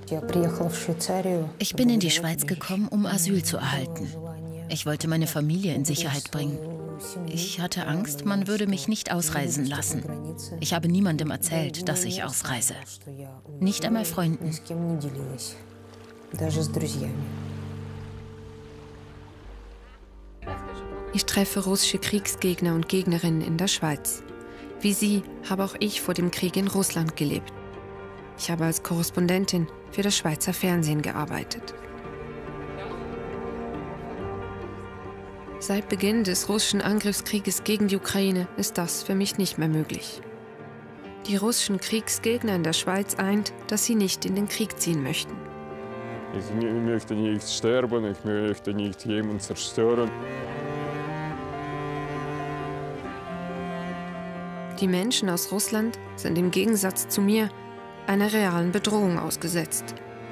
Ich bin in die Schweiz gekommen, um Asyl zu erhalten. Ich wollte meine Familie in Sicherheit bringen. Ich hatte Angst, man würde mich nicht ausreisen lassen. Ich habe niemandem erzählt, dass ich ausreise. Nicht einmal Freunden. Ich treffe russische Kriegsgegner und Gegnerinnen in der Schweiz. Wie sie habe auch ich vor dem Krieg in Russland gelebt. Ich habe als Korrespondentin für das Schweizer Fernsehen gearbeitet. Seit Beginn des russischen Angriffskrieges gegen die Ukraine ist das für mich nicht mehr möglich. Die russischen Kriegsgegner in der Schweiz eint, dass sie nicht in den Krieg ziehen möchten. Ich möchte nicht sterben, ich möchte nicht jemanden zerstören. Die Menschen aus Russland sind im Gegensatz zu mir einer realen Bedrohung ausgesetzt.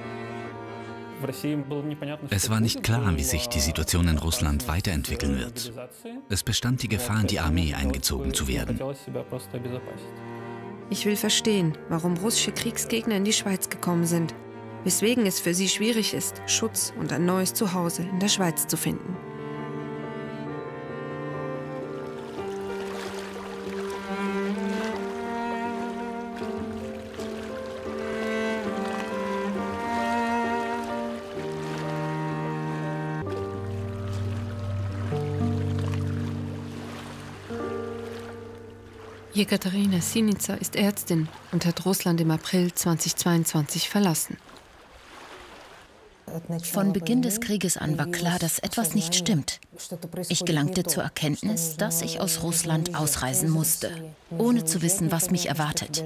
Es war nicht klar, wie sich die Situation in Russland weiterentwickeln wird. Es bestand die Gefahr, in die Armee eingezogen zu werden. Ich will verstehen, warum russische Kriegsgegner in die Schweiz gekommen sind, weswegen es für sie schwierig ist, Schutz und ein neues Zuhause in der Schweiz zu finden. Jekaterina Sinica ist Ärztin und hat Russland im April 2022 verlassen. Von Beginn des Krieges an war klar, dass etwas nicht stimmt. Ich gelangte zur Erkenntnis, dass ich aus Russland ausreisen musste, ohne zu wissen, was mich erwartet.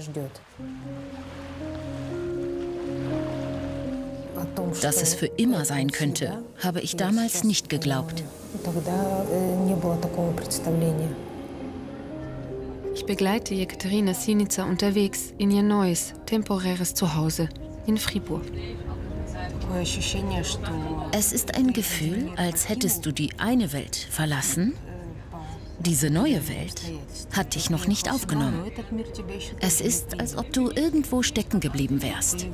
Dass es für immer sein könnte, habe ich damals nicht geglaubt. Ich begleite Jekaterina Sinica unterwegs in ihr neues, temporäres Zuhause in Fribourg. Es ist ein Gefühl, als hättest du die eine Welt verlassen. Diese neue Welt hat dich noch nicht aufgenommen. Es ist, als ob du irgendwo stecken geblieben wärst.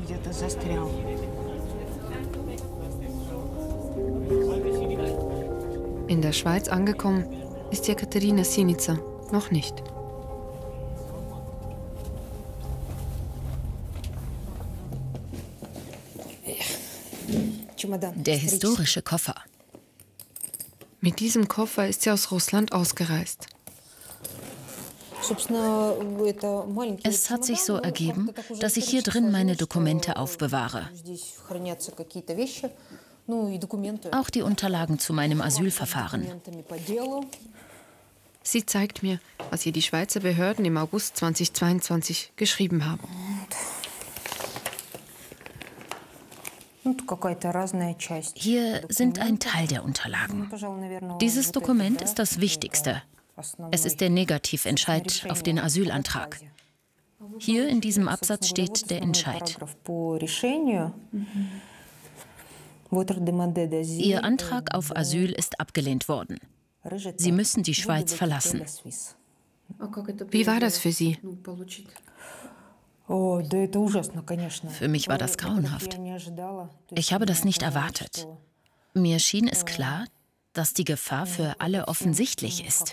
In der Schweiz angekommen ist Jekaterina Sinica noch nicht. Der historische Koffer. Mit diesem Koffer ist sie aus Russland ausgereist. Es hat sich so ergeben, dass ich hier drin meine Dokumente aufbewahre. Auch die Unterlagen zu meinem Asylverfahren. Sie zeigt mir, was ihr die Schweizer Behörden im August 2022 geschrieben haben. Hier sind ein Teil der Unterlagen. Dieses Dokument ist das Wichtigste. Es ist der Negativentscheid auf den Asylantrag. Hier in diesem Absatz steht der Entscheid. Ihr Antrag auf Asyl ist abgelehnt worden. Sie müssen die Schweiz verlassen. Wie war das für Sie? Für mich war das grauenhaft. Ich habe das nicht erwartet. Mir schien es klar, dass die Gefahr für alle offensichtlich ist.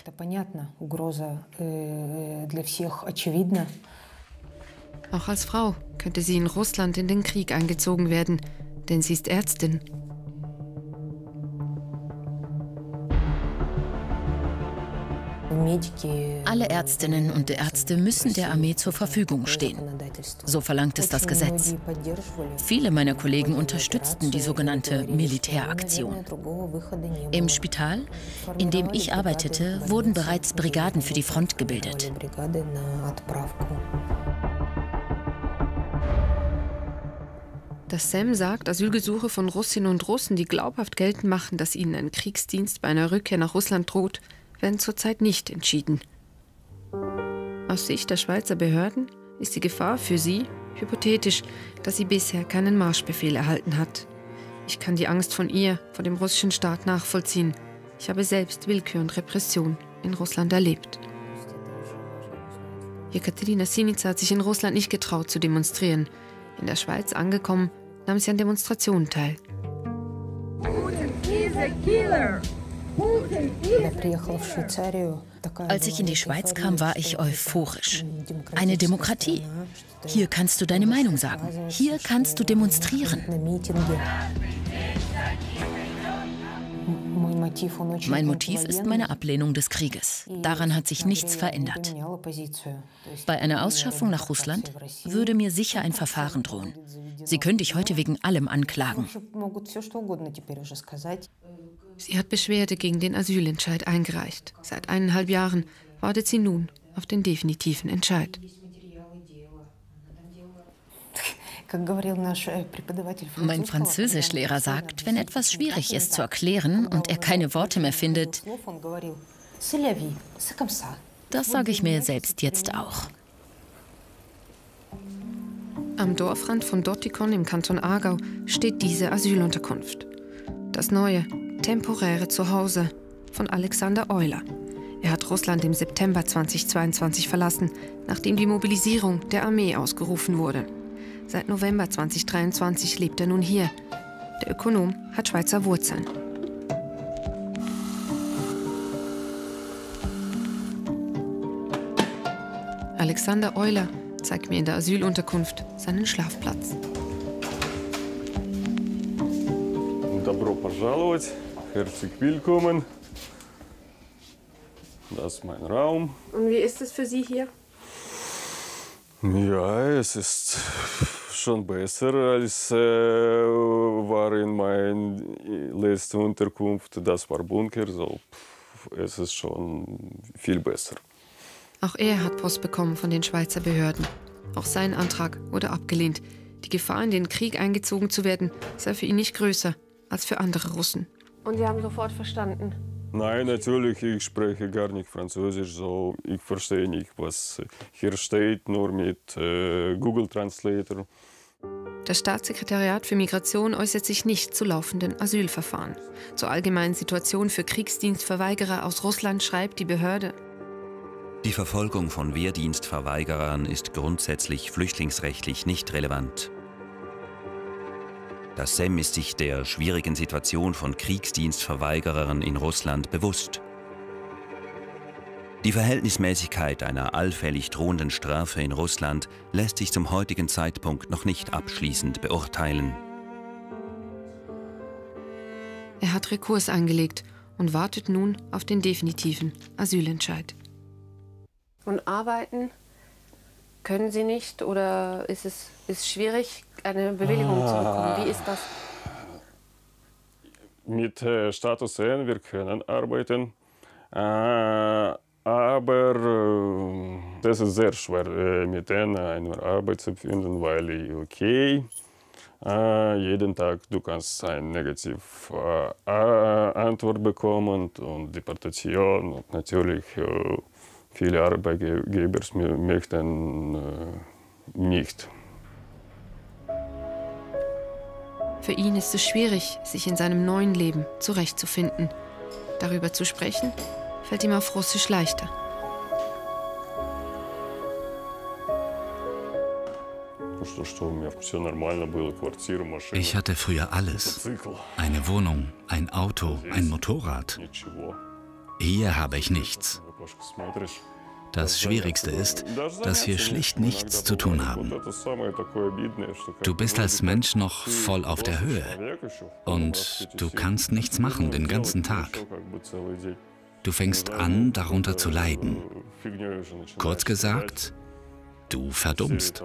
Auch als Frau könnte sie in Russland in den Krieg eingezogen werden, denn sie ist Ärztin. Alle Ärztinnen und Ärzte müssen der Armee zur Verfügung stehen. So verlangt es das Gesetz. Viele meiner Kollegen unterstützten die sogenannte Militäraktion. Im Spital, in dem ich arbeitete, wurden bereits Brigaden für die Front gebildet. Das SEM sagt, Asylgesuche von Russinnen und Russen, die glaubhaft geltend machen, dass ihnen ein Kriegsdienst bei einer Rückkehr nach Russland droht, werden zurzeit nicht entschieden. Aus Sicht der Schweizer Behörden ist die Gefahr für sie hypothetisch, da sie bisher keinen Marschbefehl erhalten hat. Ich kann die Angst von ihr, vor dem russischen Staat nachvollziehen. Ich habe selbst Willkür und Repression in Russland erlebt. Jekaterina Sinica hat sich in Russland nicht getraut zu demonstrieren. In der Schweiz angekommen, nahm sie an Demonstrationen teil. Als ich in die Schweiz kam, war ich euphorisch. Eine Demokratie. Hier kannst du deine Meinung sagen. Hier kannst du demonstrieren. Mein Motiv ist meine Ablehnung des Krieges. Daran hat sich nichts verändert. Bei einer Ausschaffung nach Russland würde mir sicher ein Verfahren drohen. Sie könnte ich heute wegen allem anklagen. Sie hat Beschwerde gegen den Asylentscheid eingereicht. Seit 1,5 Jahren wartet sie nun auf den definitiven Entscheid. Mein Französischlehrer sagt, wenn etwas schwierig ist zu erklären und er keine Worte mehr findet, das sage ich mir selbst jetzt auch. Am Dorfrand von Dottikon im Kanton Aargau steht diese Asylunterkunft. Das neue, temporäre Zuhause von Alexander Euler. Er hat Russland im September 2022 verlassen, nachdem die Mobilisierung der Armee ausgerufen wurde. Seit November 2023 lebt er nun hier. Der Ökonom hat Schweizer Wurzeln. Alexander Euler zeigt mir in der Asylunterkunft seinen Schlafplatz. Добро пожаловать, herzlich willkommen. Das ist mein Raum. Und wie ist es für Sie hier? Ja, es ist schon besser als war in meiner letzten Unterkunft. Das war Bunker, so es ist schon viel besser. Auch er hat Post bekommen von den Schweizer Behörden. Auch sein Antrag wurde abgelehnt. Die Gefahr, in den Krieg eingezogen zu werden, sei für ihn nicht größer als für andere Russen. Und Sie haben sofort verstanden? Nein, natürlich, ich spreche gar nicht Französisch, so ich verstehe nicht, was hier steht, nur mit Google Translator. Das Staatssekretariat für Migration äußert sich nicht zu laufenden Asylverfahren. Zur allgemeinen Situation für Kriegsdienstverweigerer aus Russland schreibt die Behörde: Die Verfolgung von Wehrdienstverweigerern ist grundsätzlich flüchtlingsrechtlich nicht relevant. Das SEM ist sich der schwierigen Situation von Kriegsdienstverweigerern in Russland bewusst. Die Verhältnismäßigkeit einer allfällig drohenden Strafe in Russland lässt sich zum heutigen Zeitpunkt noch nicht abschließend beurteilen. Er hat Rekurs eingelegt und wartet nun auf den definitiven Asylentscheid. Und arbeiten können Sie nicht oder ist es schwierig, eine Bewilligung zu bekommen? Wie ist das? Mit Status N, wir können arbeiten, aber das ist sehr schwer, mit N eine Arbeit zu finden, weil jeden Tag du kannst eine negative Antwort bekommen und Deportation und natürlich viele Arbeitgeber möchten nicht. Für ihn ist es schwierig, sich in seinem neuen Leben zurechtzufinden. Darüber zu sprechen, fällt ihm auf Russisch leichter. Ich hatte früher alles. Eine Wohnung, ein Auto, ein Motorrad. Hier habe ich nichts. Das Schwierigste ist, dass wir schlicht nichts zu tun haben. Du bist als Mensch noch voll auf der Höhe und du kannst nichts machen den ganzen Tag. Du fängst an, darunter zu leiden. Kurz gesagt, du verdummst.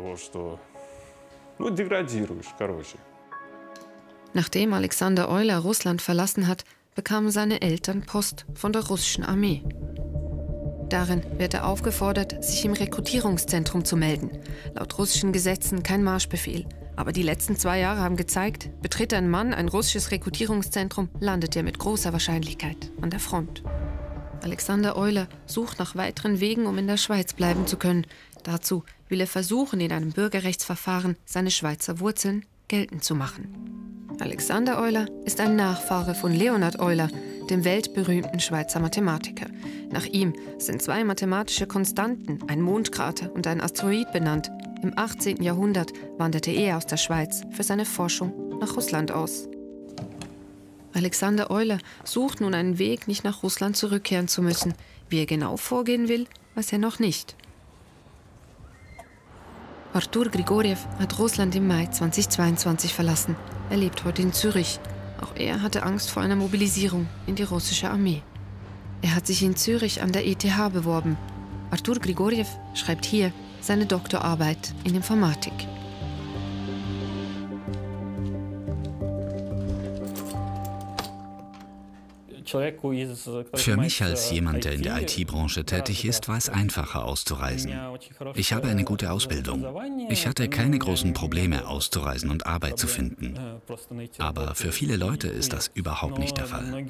Nachdem Alexander Euler Russland verlassen hat, bekamen seine Eltern Post von der russischen Armee. Darin wird er aufgefordert, sich im Rekrutierungszentrum zu melden. Laut russischen Gesetzen kein Marschbefehl. Aber die letzten 2 Jahre haben gezeigt, betritt ein Mann ein russisches Rekrutierungszentrum, landet er mit großer Wahrscheinlichkeit an der Front. Alexander Euler sucht nach weiteren Wegen, um in der Schweiz bleiben zu können. Dazu will er versuchen, in einem Bürgerrechtsverfahren seine Schweizer Wurzeln geltend zu machen. Alexander Euler ist ein Nachfahre von Leonhard Euler, dem weltberühmten Schweizer Mathematiker. Nach ihm sind 2 mathematische Konstanten, ein Mondkrater und ein Asteroid benannt. Im 18. Jahrhundert wanderte er aus der Schweiz für seine Forschung nach Russland aus. Alexander Euler sucht nun einen Weg, nicht nach Russland zurückkehren zu müssen. Wie er genau vorgehen will, weiß er noch nicht. Artur Grigorjew hat Russland im Mai 2022 verlassen. Er lebt heute in Zürich. Auch er hatte Angst vor einer Mobilisierung in die russische Armee. Er hat sich in Zürich an der ETH beworben. Artur Grigorjew schreibt hier seine Doktorarbeit in Informatik. Für mich als jemand, der in der IT-Branche tätig ist, war es einfacher auszureisen. Ich habe eine gute Ausbildung. Ich hatte keine großen Probleme auszureisen und Arbeit zu finden. Aber für viele Leute ist das überhaupt nicht der Fall.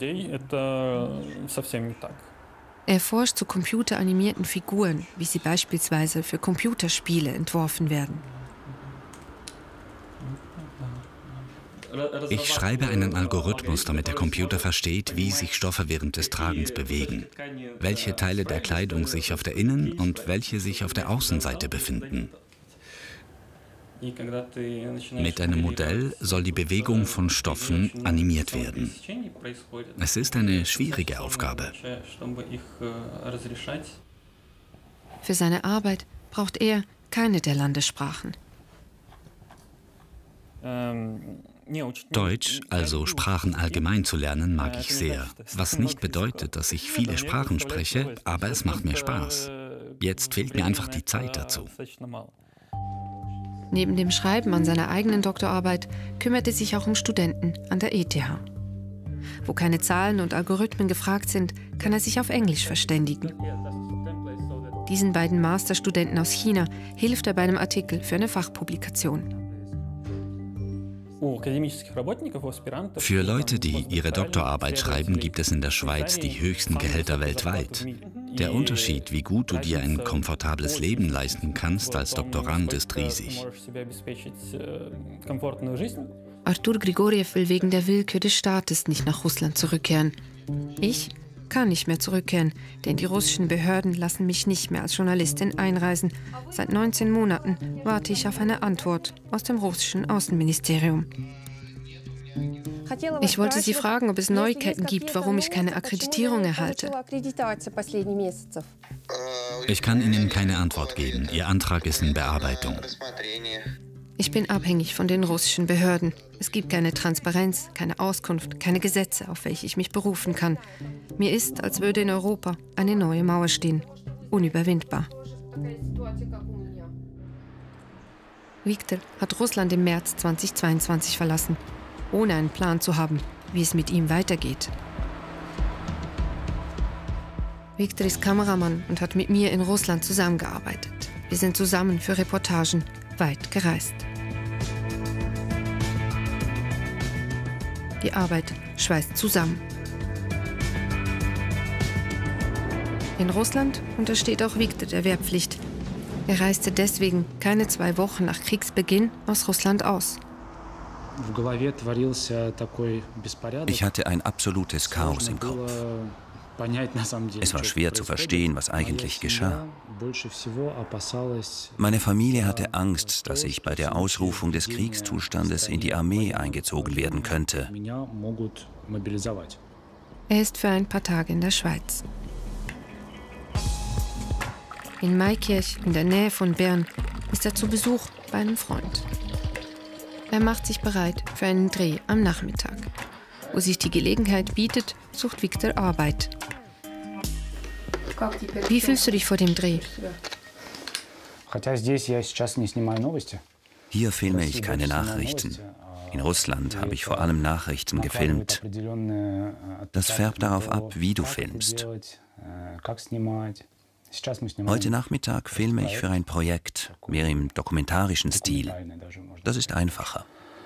Er forscht zu computeranimierten Figuren, wie sie beispielsweise für Computerspiele entworfen werden. Ich schreibe einen Algorithmus, damit der Computer versteht, wie sich Stoffe während des Tragens bewegen, welche Teile der Kleidung sich auf der Innen- und welche sich auf der Außenseite befinden. Mit einem Modell soll die Bewegung von Stoffen animiert werden. Es ist eine schwierige Aufgabe. Für seine Arbeit braucht er keine der Landessprachen. Deutsch, also Sprachen allgemein zu lernen, mag ich sehr. Was nicht bedeutet, dass ich viele Sprachen spreche, aber es macht mir Spaß. Jetzt fehlt mir einfach die Zeit dazu. Neben dem Schreiben an seiner eigenen Doktorarbeit kümmert er sich auch um Studenten an der ETH. Wo keine Zahlen und Algorithmen gefragt sind, kann er sich auf Englisch verständigen. Diesen beiden Masterstudenten aus China hilft er bei einem Artikel für eine Fachpublikation. Für Leute, die ihre Doktorarbeit schreiben, gibt es in der Schweiz die höchsten Gehälter weltweit. Der Unterschied, wie gut du dir ein komfortables Leben leisten kannst als Doktorand, ist riesig. Artur Grigorjew will wegen der Willkür des Staates nicht nach Russland zurückkehren. Ich kann nicht mehr zurückkehren, denn die russischen Behörden lassen mich nicht mehr als Journalistin einreisen. Seit 19 Monaten warte ich auf eine Antwort aus dem russischen Außenministerium. Ich wollte Sie fragen, ob es Neuigkeiten gibt, warum ich keine Akkreditierung erhalte. Ich kann Ihnen keine Antwort geben. Ihr Antrag ist in Bearbeitung. Ich bin abhängig von den russischen Behörden. Es gibt keine Transparenz, keine Auskunft, keine Gesetze, auf welche ich mich berufen kann. Mir ist, als würde in Europa eine neue Mauer stehen. Unüberwindbar. Viktor hat Russland im März 2022 verlassen, ohne einen Plan zu haben, wie es mit ihm weitergeht. Viktor ist Kameramann und hat mit mir in Russland zusammengearbeitet. Wir sind zusammen für Reportagen weit gereist. Die Arbeit schweißt zusammen. In Russland untersteht auch Viktor der Wehrpflicht. Er reiste deswegen keine 2 Wochen nach Kriegsbeginn aus Russland aus. Ich hatte ein absolutes Chaos im Kopf. Es war schwer zu verstehen, was eigentlich geschah. Meine Familie hatte Angst, dass ich bei der Ausrufung des Kriegszustandes in die Armee eingezogen werden könnte. Er ist für ein paar Tage in der Schweiz. In Maikirch, in der Nähe von Bern, ist er zu Besuch bei einem Freund. Er macht sich bereit für einen Dreh am Nachmittag. Wo sich die Gelegenheit bietet, sucht Viktor Arbeit. Wie fühlst du dich vor dem Dreh? Hier filme ich keine Nachrichten. In Russland habe ich vor allem Nachrichten gefilmt. Das färbt darauf ab, wie du filmst. Heute Nachmittag filme ich für ein Projekt, mehr im dokumentarischen Stil. Das ist einfacher.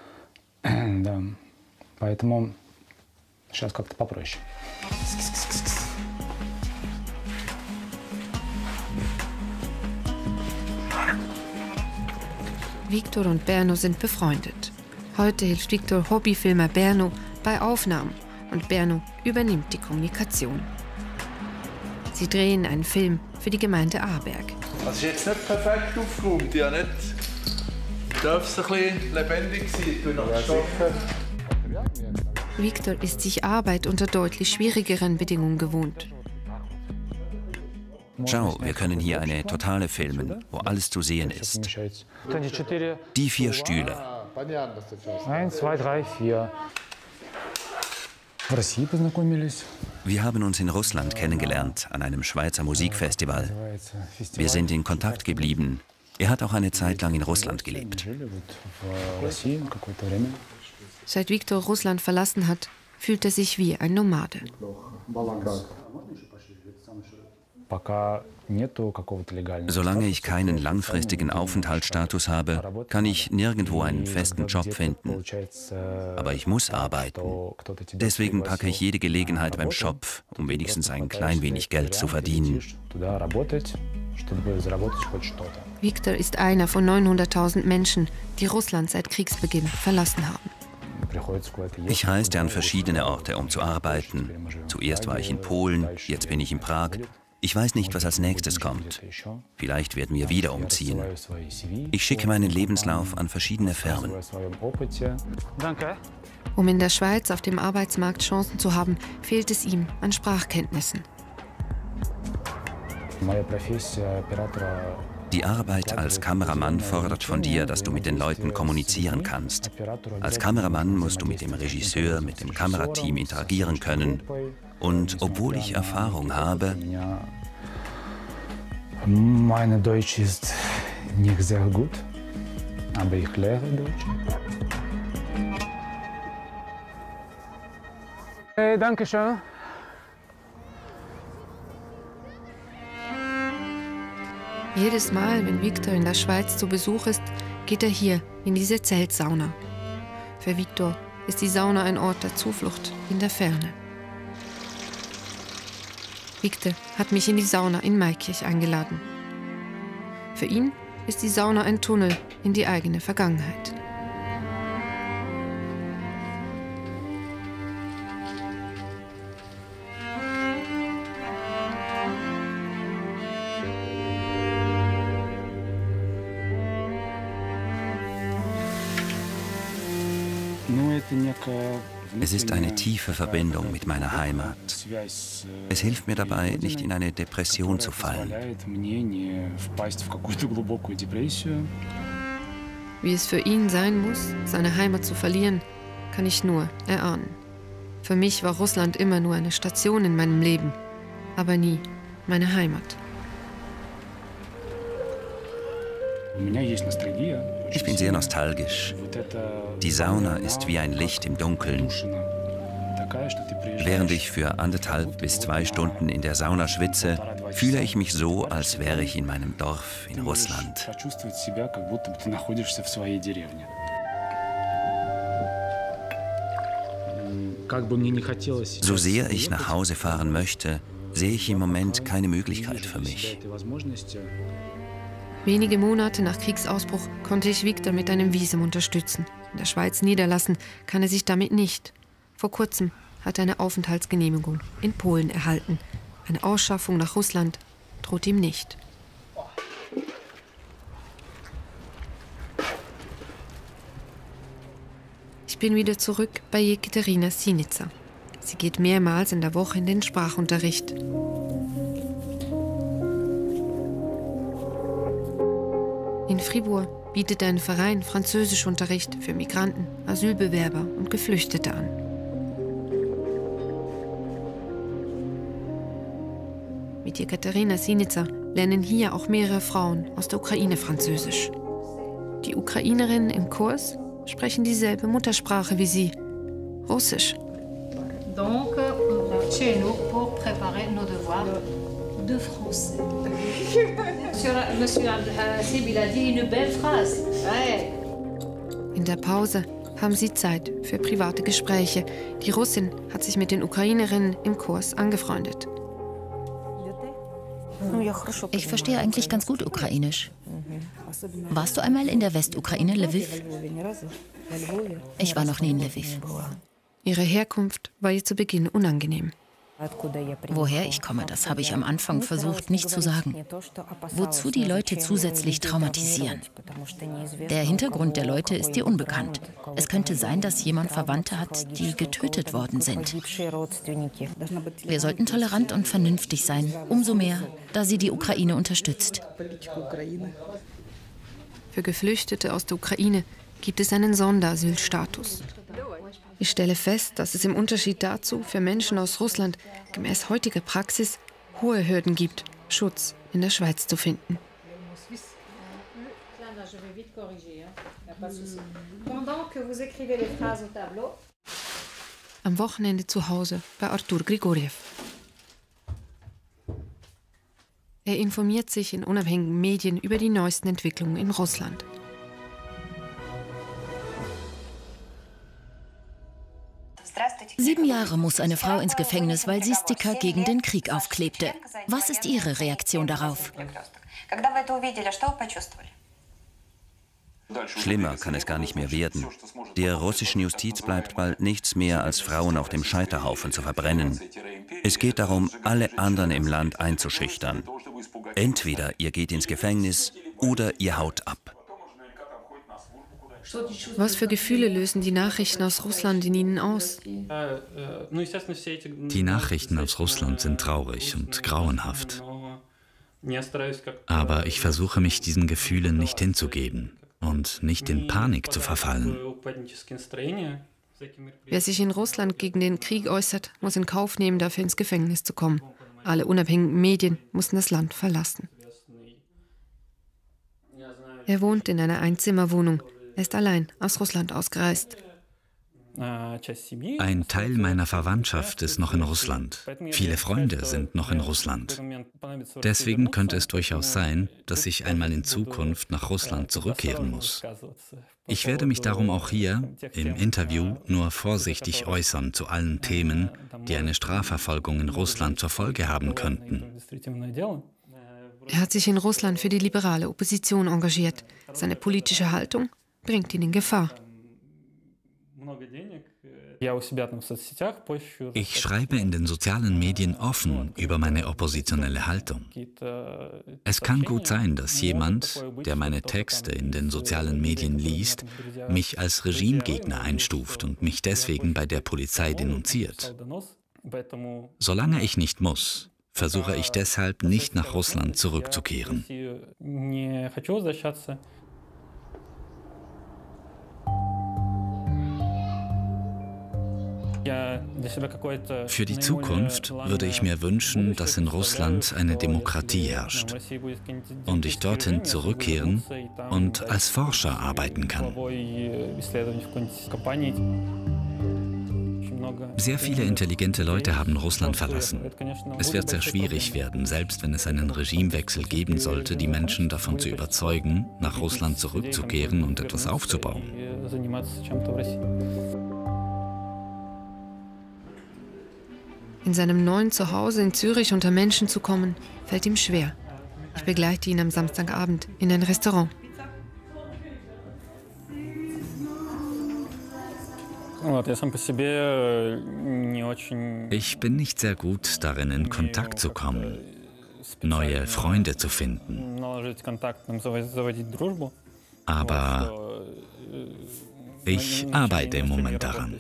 Viktor und Berno sind befreundet. Heute hilft Viktor Hobbyfilmer Berno bei Aufnahmen und Berno übernimmt die Kommunikation. Sie drehen einen Film für die Gemeinde Aarberg. Es ist jetzt nicht perfekt aufgeräumt, ja nicht. Darf es ein bisschen lebendig sein? Viktor ist sich Arbeit unter deutlich schwierigeren Bedingungen gewohnt. Schau, wir können hier eine Totale filmen, wo alles zu sehen ist. Die 4 Stühle. 1, 2, 3, 4. Wir haben uns in Russland kennengelernt, an einem Schweizer Musikfestival. Wir sind in Kontakt geblieben. Er hat auch eine Zeit lang in Russland gelebt. Seit Viktor Russland verlassen hat, fühlt er sich wie ein Nomade. Solange ich keinen langfristigen Aufenthaltsstatus habe, kann ich nirgendwo einen festen Job finden. Aber ich muss arbeiten. Deswegen packe ich jede Gelegenheit beim Schopf, um wenigstens ein klein wenig Geld zu verdienen. Viktor ist einer von 900.000 Menschen, die Russland seit Kriegsbeginn verlassen haben. Ich reiste an verschiedene Orte, um zu arbeiten. Zuerst war ich in Polen, jetzt bin ich in Prag. Ich weiß nicht, was als nächstes kommt. Vielleicht werden wir wieder umziehen. Ich schicke meinen Lebenslauf an verschiedene Firmen. Um in der Schweiz auf dem Arbeitsmarkt Chancen zu haben, fehlt es ihm an Sprachkenntnissen. Die Arbeit als Kameramann fordert von dir, dass du mit den Leuten kommunizieren kannst. Als Kameramann musst du mit dem Regisseur, mit dem Kamerateam interagieren können. Und obwohl ich Erfahrung habe, Meine Deutsch ist nicht sehr gut, aber ich lehre Deutsch. Hey, danke schön. Jedes Mal, wenn Viktor in der Schweiz zu Besuch ist, geht er hier in diese Zeltsauna. Für Viktor ist die Sauna ein Ort der Zuflucht in der Ferne. Viktor hat mich in die Sauna in Maikirch eingeladen. Für ihn ist die Sauna ein Tunnel in die eigene Vergangenheit. es ist eine tiefe Verbindung mit meiner Heimat. Es hilft mir dabei, nicht in eine Depression zu fallen. Wie es für ihn sein muss, seine Heimat zu verlieren, kann ich nur erahnen. Für mich war Russland immer nur eine Station in meinem Leben, aber nie meine Heimat. Ich bin sehr nostalgisch. Die Sauna ist wie ein Licht im Dunkeln. Während ich für 1,5 bis 2 Stunden in der Sauna schwitze, fühle ich mich so, als wäre ich in meinem Dorf in Russland. So sehr ich nach Hause fahren möchte, sehe ich im Moment keine Möglichkeit für mich. Wenige Monate nach Kriegsausbruch konnte ich Viktor mit einem Visum unterstützen. In der Schweiz niederlassen kann er sich damit nicht. Vor kurzem hat er eine Aufenthaltsgenehmigung in Polen erhalten. Eine Ausschaffung nach Russland droht ihm nicht. Ich bin wieder zurück bei Jekaterina Sinica. Sie geht mehrmals in der Woche in den Sprachunterricht. In Fribourg bietet ein Verein Französischunterricht für Migranten, Asylbewerber und Geflüchtete an. Mit Jekaterina Sinica lernen hier auch mehrere Frauen aus der Ukraine Französisch. Die Ukrainerinnen im Kurs sprechen dieselbe Muttersprache wie sie, Russisch. Donc, chez nous, pour préparer nos devoirs de français. Monsieur Abdelhasib, il a dit une belle phrase. In der Pause haben sie Zeit für private Gespräche. Die Russin hat sich mit den Ukrainerinnen im Kurs angefreundet. Ich verstehe eigentlich ganz gut Ukrainisch. Warst du einmal in der Westukraine, Lviv? Ich war noch nie in Lviv. Ihre Herkunft war ihr zu Beginn unangenehm. Woher ich komme, das habe ich am Anfang versucht nicht zu sagen. Wozu die Leute zusätzlich traumatisieren? Der Hintergrund der Leute ist dir unbekannt. Es könnte sein, dass jemand Verwandte hat, die getötet worden sind. Wir sollten tolerant und vernünftig sein, umso mehr, da sie die Ukraine unterstützt. Für Geflüchtete aus der Ukraine gibt es einen Sonderasylstatus. Ich stelle fest, dass es im Unterschied dazu für Menschen aus Russland gemäß heutiger Praxis hohe Hürden gibt, Schutz in der Schweiz zu finden. Am Wochenende zu Hause bei Artur Grigoriev. Er informiert sich in unabhängigen Medien über die neuesten Entwicklungen in Russland. Sieben Jahre muss eine Frau ins Gefängnis, weil sie Sticker gegen den Krieg aufklebte. Was ist Ihre Reaktion darauf? Schlimmer kann es gar nicht mehr werden. Der russischen Justiz bleibt bald nichts mehr, als Frauen auf dem Scheiterhaufen zu verbrennen. Es geht darum, alle anderen im Land einzuschüchtern. Entweder ihr geht ins Gefängnis oder ihr haut ab. Was für Gefühle lösen die Nachrichten aus Russland in Ihnen aus? Die Nachrichten aus Russland sind traurig und grauenhaft. Aber ich versuche mich diesen Gefühlen nicht hinzugeben und nicht in Panik zu verfallen. Wer sich in Russland gegen den Krieg äußert, muss in Kauf nehmen, dafür ins Gefängnis zu kommen. Alle unabhängigen Medien mussten das Land verlassen. Er wohnt in einer Einzimmerwohnung. Er ist allein aus Russland ausgereist. Ein Teil meiner Verwandtschaft ist noch in Russland. Viele Freunde sind noch in Russland. Deswegen könnte es durchaus sein, dass ich einmal in Zukunft nach Russland zurückkehren muss. Ich werde mich darum auch hier im Interview nur vorsichtig äußern zu allen Themen, die eine Strafverfolgung in Russland zur Folge haben könnten. Er hat sich in Russland für die liberale Opposition engagiert. Seine politische Haltung bringt ihn in Gefahr. Ich schreibe in den sozialen Medien offen über meine oppositionelle Haltung. Es kann gut sein, dass jemand, der meine Texte in den sozialen Medien liest, mich als Regimegegner einstuft und mich deswegen bei der Polizei denunziert. Solange ich nicht muss, versuche ich deshalb nicht nach Russland zurückzukehren. Für die Zukunft würde ich mir wünschen, dass in Russland eine Demokratie herrscht und ich dorthin zurückkehren und als Forscher arbeiten kann. Sehr viele intelligente Leute haben Russland verlassen. Es wird sehr schwierig werden, selbst wenn es einen Regimewechsel geben sollte, die Menschen davon zu überzeugen, nach Russland zurückzukehren und etwas aufzubauen. In seinem neuen Zuhause in Zürich unter Menschen zu kommen, fällt ihm schwer. Ich begleite ihn am Samstagabend in ein Restaurant. Ich bin nicht sehr gut darin, in Kontakt zu kommen, neue Freunde zu finden. Aber ich arbeite im Moment daran.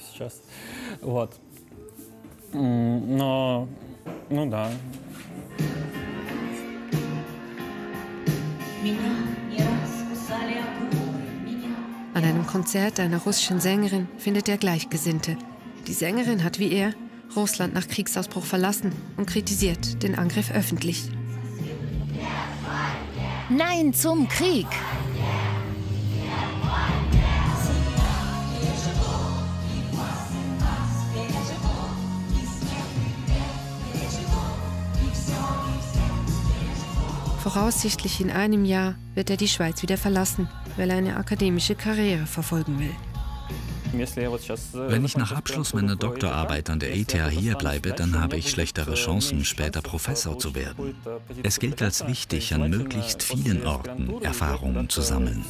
An einem Konzert einer russischen Sängerin findet er Gleichgesinnte. Die Sängerin hat wie er Russland nach Kriegsausbruch verlassen und kritisiert den Angriff öffentlich. Nein zum Krieg! Voraussichtlich in einem Jahr wird er die Schweiz wieder verlassen, weil er eine akademische Karriere verfolgen will. Wenn ich nach Abschluss meiner Doktorarbeit an der ETH hier bleibe, dann habe ich schlechtere Chancen, später Professor zu werden. Es gilt als wichtig, an möglichst vielen Orten Erfahrungen zu sammeln.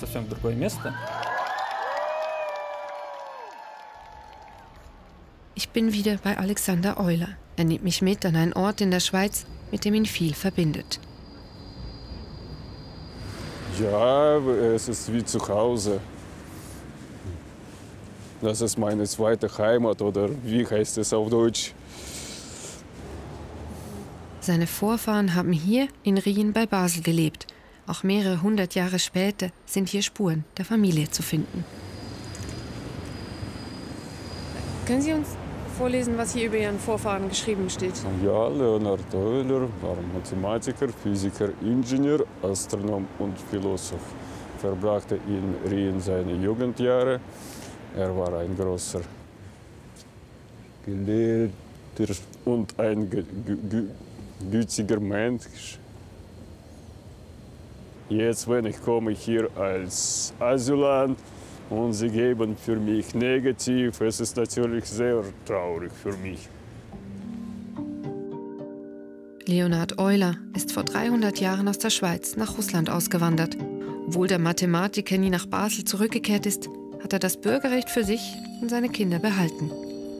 Ich bin wieder bei Alexander Euler. Er nimmt mich mit an einen Ort in der Schweiz, mit dem ihn viel verbindet. Ja, es ist wie zu Hause. Das ist meine zweite Heimat, oder wie heißt es auf Deutsch? Seine Vorfahren haben hier in Rien bei Basel gelebt. Auch mehrere hundert Jahre später sind hier Spuren der Familie zu finden. Können Sie uns vorlesen, was hier über Ihren Vorfahren geschrieben steht? Ja, Leonhard Euler war Mathematiker, Physiker, Ingenieur, Astronom und Philosoph. Verbrachte in Rien seine Jugendjahre. Er war ein großer Gelehrter und ein gütiger Mensch. Jetzt, wenn ich komme hier als Asylant und sie geben für mich negativ, es ist natürlich sehr traurig für mich. Leonhard Euler ist vor 300 Jahren aus der Schweiz nach Russland ausgewandert. Obwohl der Mathematiker nie nach Basel zurückgekehrt ist, hat er das Bürgerrecht für sich und seine Kinder behalten.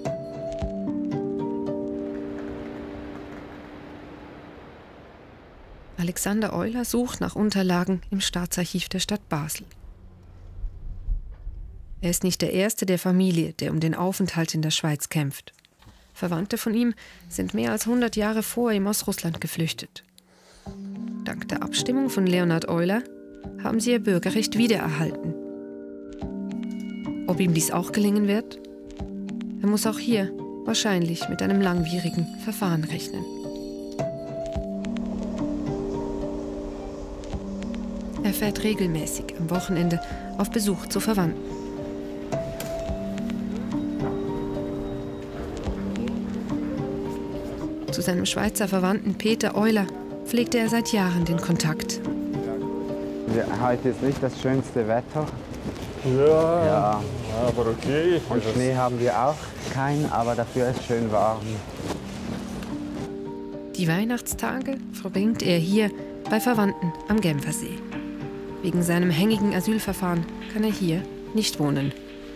Alexander Euler sucht nach Unterlagen im Staatsarchiv der Stadt Basel. Er ist nicht der erste der Familie, der um den Aufenthalt in der Schweiz kämpft. Verwandte von ihm sind mehr als 100 Jahre vor ihm aus Russland geflüchtet. Dank der Abstimmung von Leonhard Euler haben sie ihr Bürgerrecht wiedererhalten. Ob ihm dies auch gelingen wird? Er muss auch hier wahrscheinlich mit einem langwierigen Verfahren rechnen. Er fährt regelmäßig am Wochenende auf Besuch zu Verwandten. Zu seinem Schweizer Verwandten Peter Euler pflegte er seit Jahren den Kontakt. Heute ist nicht das schönste Wetter. Ja, aber okay. Und Schnee haben wir auch keinen, aber dafür ist es schön warm. Die Weihnachtstage verbringt er hier bei Verwandten am Genfersee. Wegen seinem hängigen Asylverfahren kann er hier nicht wohnen.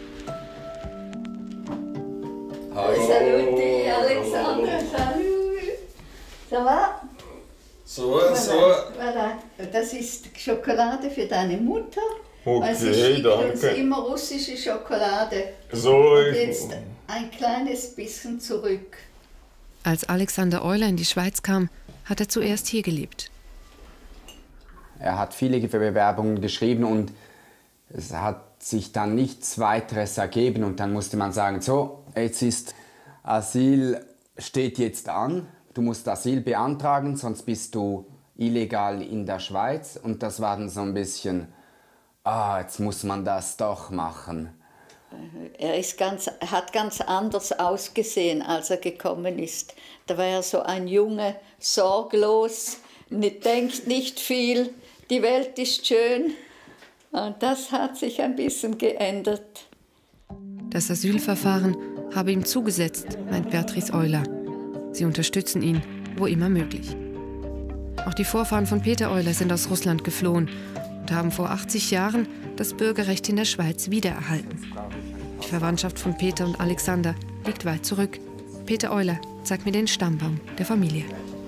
Hallo. Salut, Alexander. Salut. Ça va? So. Voilà. Das ist Schokolade für deine Mutter. Okay, sie schickt danke. uns immer russische Schokolade. So, und jetzt ein kleines bisschen zurück. Als Alexander Euler in die Schweiz kam, hat er zuerst hier gelebt. Er hat viele Bewerbungen geschrieben und es hat sich dann nichts weiteres ergeben. Und dann musste man sagen, so, jetzt ist Asyl steht jetzt an. Du musst Asyl beantragen, sonst bist du illegal in der Schweiz. Und das war dann so ein bisschen, jetzt muss man das doch machen. Er hat ganz anders ausgesehen, als er gekommen ist. Da war er so ein Junge, sorglos, denkt nicht viel, die Welt ist schön. Und das hat sich ein bisschen geändert. Das Asylverfahren habe ihm zugesetzt, meint Beatrice Euler. Sie unterstützen ihn, wo immer möglich. Auch die Vorfahren von Peter Euler sind aus Russland geflohen und haben vor 80 Jahren das Bürgerrecht in der Schweiz wiedererhalten. Die Verwandtschaft von Peter und Alexander liegt weit zurück. Peter Euler zeigt mir den Stammbaum der Familie.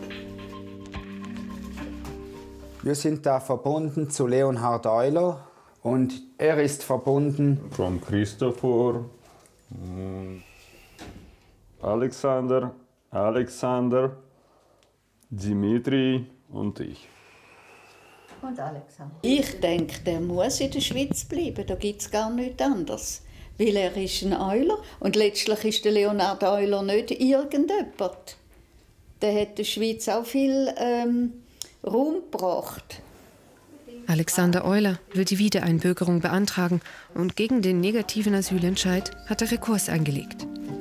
Wir sind da verbunden zu Leonhard Euler und er ist verbunden von Christopher, Alexander, Dimitri und ich. Und Alexander. Ich denke, der muss in der Schweiz bleiben, da gibt es gar nichts anderes. Weil er ist ein Euler und letztlich ist der Leonhard Euler nicht irgendjemand. Der hat der Schweiz auch viel Ruhm gebracht. Alexander Euler will die Wiedereinbürgerung beantragen und gegen den negativen Asylentscheid hat er Rekurs eingelegt.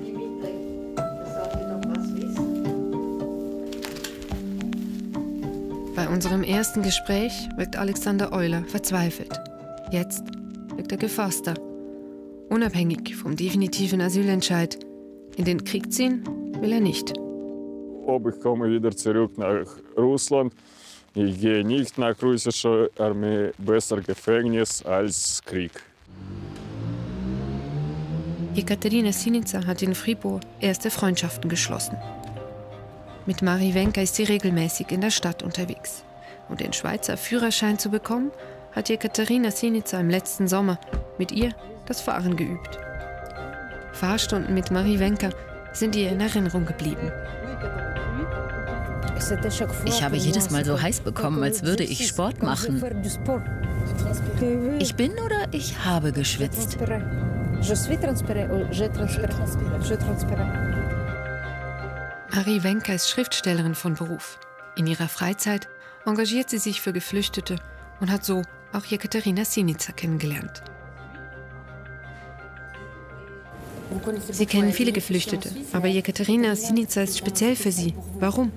Bei unserem ersten Gespräch wirkt Alexander Euler verzweifelt. Jetzt wirkt er gefasster. Unabhängig vom definitiven Asylentscheid. In den Krieg ziehen will er nicht. Ob ich komme wieder zurück nach Russland. Ich gehe nicht nach russischer Armee. Besser Gefängnis als Krieg. Jekaterina Sinica hat in Fribourg erste Freundschaften geschlossen. Mit Marie Wencker ist sie regelmäßig in der Stadt unterwegs. Und den Schweizer Führerschein zu bekommen, hat Jekaterina Sinica im letzten Sommer mit ihr das Fahren geübt. Fahrstunden mit Marie Wencker sind ihr in Erinnerung geblieben. Ich habe jedes Mal so heiß bekommen, als würde ich Sport machen. Ich bin oder ich habe geschwitzt. Marie Wencker ist Schriftstellerin von Beruf. In ihrer Freizeit engagiert sie sich für Geflüchtete und hat so auch Jekaterina Sinica kennengelernt. Sie kennen viele Geflüchtete, aber Jekaterina Sinica ist speziell für sie. Warum?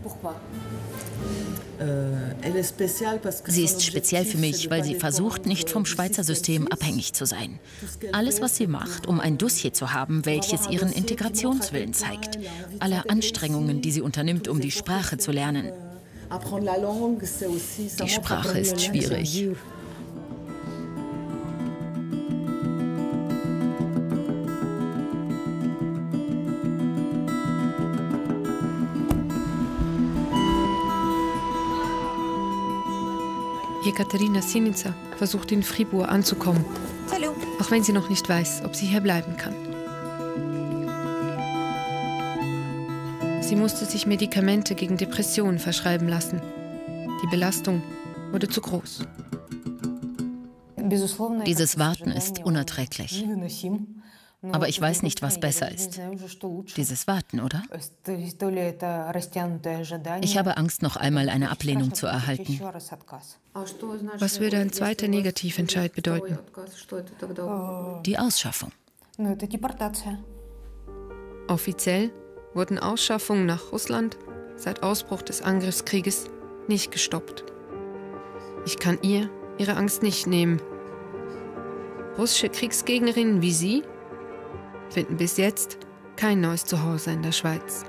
Sie ist speziell für mich, weil sie versucht, nicht vom Schweizer System abhängig zu sein. Alles, was sie macht, um ein Dossier zu haben, welches ihren Integrationswillen zeigt. Alle Anstrengungen, die sie unternimmt, um die Sprache zu lernen. Die Sprache ist schwierig. Jekaterina Sinica versucht in Fribourg anzukommen, auch wenn sie noch nicht weiß, ob sie hier bleiben kann. Sie musste sich Medikamente gegen Depressionen verschreiben lassen. Die Belastung wurde zu groß. Dieses Warten ist unerträglich. Aber ich weiß nicht, was besser ist. Dieses Warten, oder? Ich habe Angst, noch einmal eine Ablehnung zu erhalten. Was würde ein zweiter Negativentscheid bedeuten? Die Ausschaffung. Offiziell wurden Ausschaffungen nach Russland seit Ausbruch des Angriffskrieges nicht gestoppt. Ich kann ihr ihre Angst nicht nehmen. Russische Kriegsgegnerinnen wie sie finden bis jetzt kein neues Zuhause in der Schweiz.